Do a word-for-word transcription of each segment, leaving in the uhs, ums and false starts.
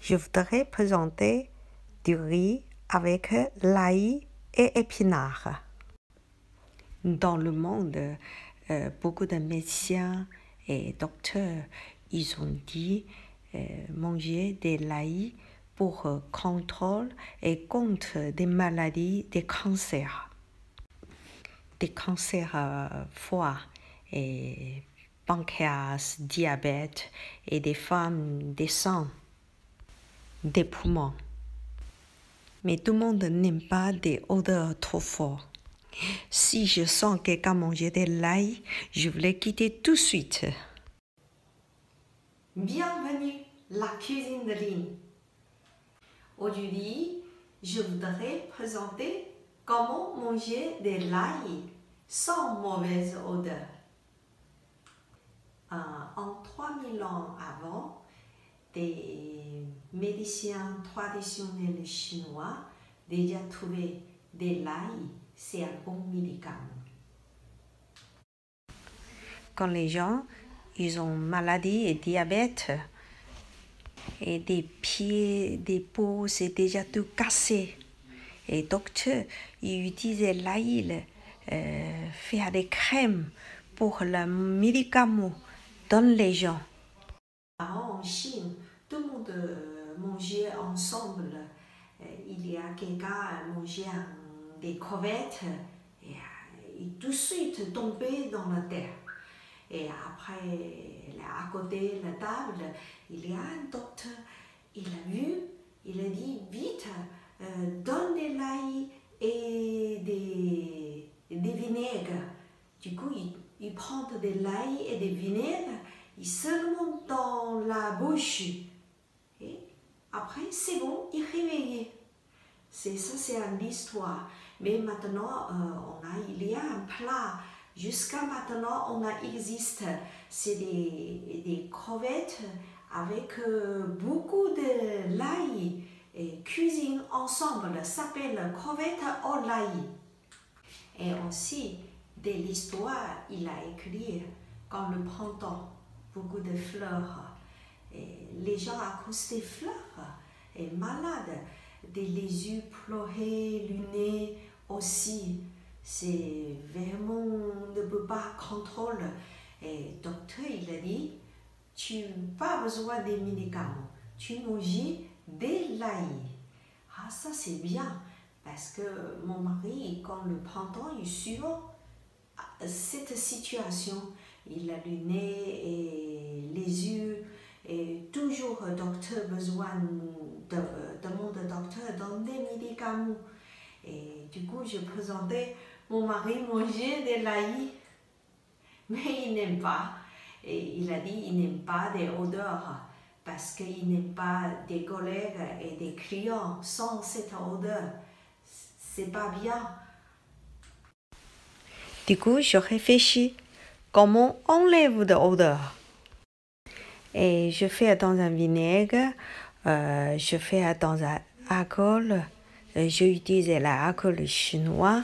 je voudrais présenter du riz avec l'ail et épinards. Dans le monde, euh, beaucoup de médecins et docteurs, ils ont dit euh, manger de l'ail pour euh, contrôle et contre des maladies, des cancers. Des cancers euh, foie et pancréas, diabète et des femmes, des seins, des poumons. Mais tout le monde n'aime pas des odeurs trop fortes. Si je sens quelqu'un manger de l'ail, je vais le quitter tout de suite. Bienvenue à la cuisine de Lynn. Aujourd'hui, je voudrais présenter comment manger de l'ail sans mauvaise odeur. Euh, en trois mille ans avant, des médecins traditionnels chinois déjà trouvaient de l'ail, c'est un bon médicament. Quand les gens ils ont maladie et diabète et des pieds, des peaux, c'est déjà tout cassé. Et docteur, ils utilisent l'ail, euh, faire des crèmes pour le médicament dans les gens. Avant, en Chine, tout le monde euh, mangeait ensemble. Euh, il y a quelqu'un qui mangeait des crevettes et, euh, et tout de suite tombé dans la terre. Et après, à côté de la table, il y a un docteur. Il a vu, il a dit vite, euh, donne de l'ail et des, des vinaigres. Du coup, il, il prend de l'ail et des vinaigres, il se le monte dans la bouche. Et après, c'est bon, il réveille. C'est ça, c'est une histoire. Mais maintenant, euh, on a, il y a un plat. Jusqu'à maintenant, on a existe. C'est des, des crevettes avec euh, beaucoup de l'ail et cuisine ensemble. Ça s'appelle crevettes au l'ail. Et aussi, de l'histoire, il a écrit quand le printemps, beaucoup de fleurs. Et les gens à cause des fleurs et malades, des les yeux pleurés, le nez aussi. C'est vraiment, on ne peut pas contrôler. Et le docteur, il a dit, tu n'as pas besoin de médicaments, tu manges de l'ail. Ah, ça c'est bien, parce que mon mari, quand le printemps, il suit cette situation. Il a le nez et les yeux, et toujours le docteur besoin de, demande au docteur dans des médicaments. Et du coup, je présentais mon mari manger de l'ail, mais il n'aime pas. Et il a dit qu'il n'aime pas des odeurs parce qu'il n'aime pas des collègues et des clients sans cette odeur. C'est pas bien. Du coup, je réfléchis comment on enlève l'odeur. Et je fais dans un vinaigre, euh, je fais dans un alcool. J'utilise l'alcool chinois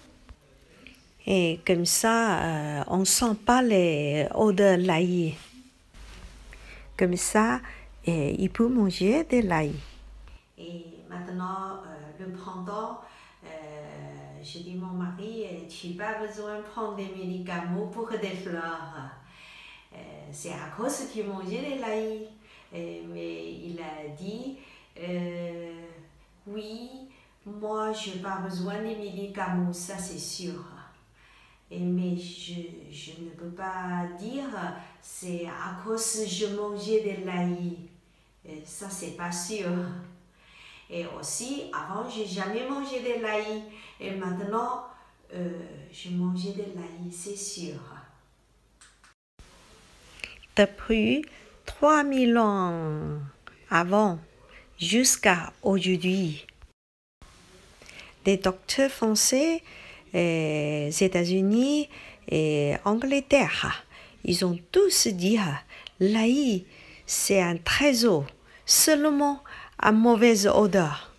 et comme ça, euh, on ne sent pas les odeurs de l'ail. Comme ça, et il peut manger de l'ail. Et maintenant, euh, le printemps, euh, je dis à mon mari, tu n'as pas besoin de prendre des médicaments pour des fleurs. Euh, C'est à cause que tu manges de l'ail. Mais il a dit, euh, oui, moi, je n'ai pas besoin des médicaments, ça c'est sûr. Et, mais je, je ne peux pas dire c'est à cause que je mangeais de l'ail. Ça, c'est pas sûr. Et aussi, avant, je n'ai jamais mangé de l'ail. Et maintenant, euh, je mangeais de l'ail, c'est sûr. Depuis trois mille ans avant, jusqu'à aujourd'hui, les docteurs français, les États-Unis et Angleterre, ils ont tous dit l'ail, c'est un trésor, seulement à mauvaise odeur.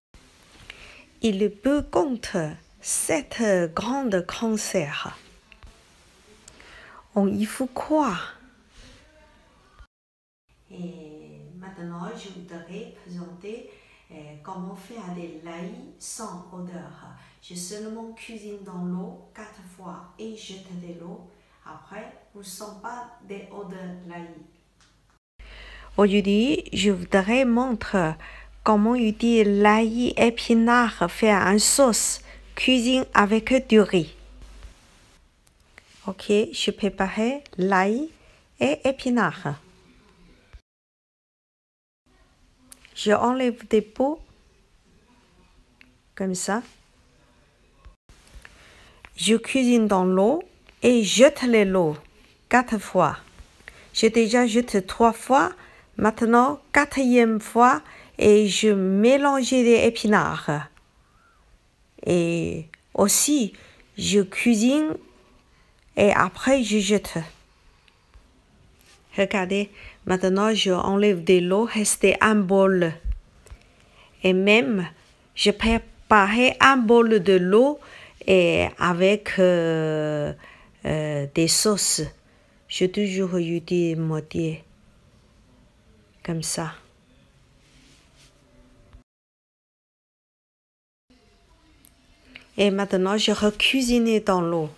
Il peut contre cette grande cancer. On y faut croire. Et Maintenant, je voudrais présenter euh, comment faire des laïs sans odeur. Je seulement cuisine dans l'eau quatre fois et jette de l'eau. Après, vous ne sentez pas des odeurs laïs. Aujourd'hui, je voudrais montrer comment utiliser l'ail épinard faire une sauce cuisine avec du riz. Ok, je prépare l'ail et épinard. Je enlève des peaux comme ça. Je cuisine dans l'eau et jette l'eau quatre fois. J'ai déjà jeté trois fois. Maintenant, quatrième fois, et je mélange les épinards. Et aussi, je cuisine et après, je jette. Regardez, maintenant, je enlève de l'eau, reste un bol. Et même, je prépare un bol de l'eau et avec euh, euh, des sauces. Je toujours utilise moitié. Comme ça. Et maintenant, je recuisine dans l'eau.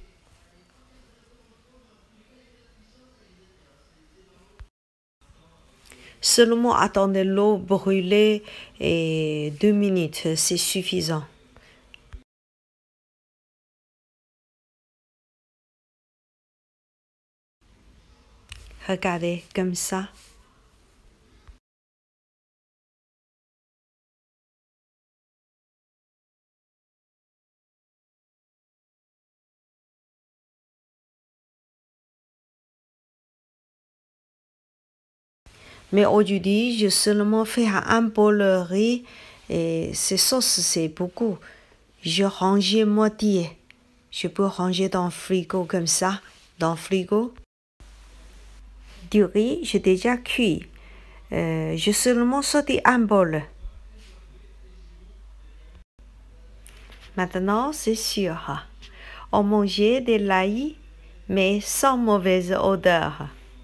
Seulement attendre l'eau brûler et deux minutes, c'est suffisant. Regardez comme ça. Mais aujourd'hui, je seulement fais un bol de riz et ces sauces, c'est beaucoup. Je range moitié. Je peux ranger dans le frigo comme ça, dans le frigo. Du riz, j'ai déjà cuit. Euh, je seulement sauté un bol. Maintenant, c'est sûr. On mangeait de l'ail, mais sans mauvaise odeur.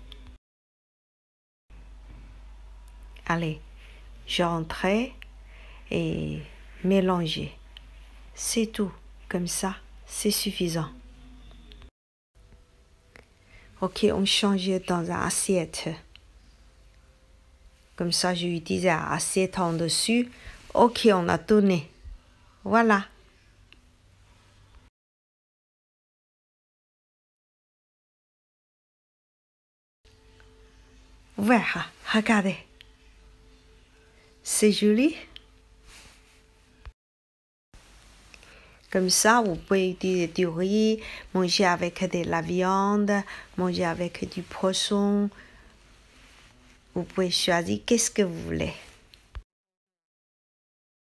Allez, j'entre et mélanger. C'est tout. Comme ça, c'est suffisant. Ok, on change dans une assiette. Comme ça, j'ai utilisé une assiette en dessus. Ok, on a tourné. Voilà. Voilà, regardez. C'est joli. Comme ça, vous pouvez utiliser du riz, manger avec de la viande, manger avec du poisson. Vous pouvez choisir qu'est-ce que vous voulez.